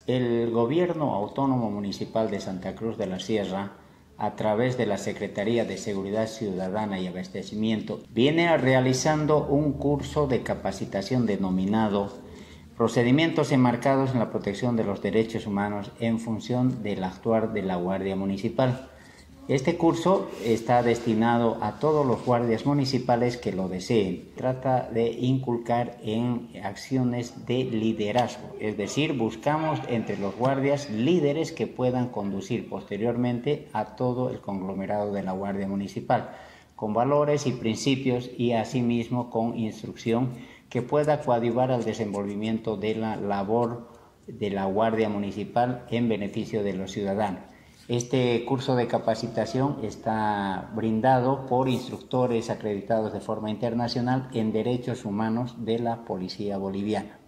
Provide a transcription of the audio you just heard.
El Gobierno Autónomo Municipal de Santa Cruz de la Sierra, a través de la Secretaría de Seguridad Ciudadana y Abastecimiento, viene realizando un curso de capacitación denominado Procedimientos enmarcados en la protección de los derechos humanos en función del actuar de la Guardia Municipal. Este curso está destinado a todos los guardias municipales que lo deseen. Trata de inculcar en acciones de liderazgo, es decir, buscamos entre los guardias líderes que puedan conducir posteriormente a todo el conglomerado de la Guardia Municipal, con valores y principios y asimismo con instrucción que pueda coadyuvar al desenvolvimiento de la labor de la Guardia Municipal en beneficio de los ciudadanos. Este curso de capacitación está brindado por instructores acreditados de forma internacional en derechos humanos de la Policía Boliviana.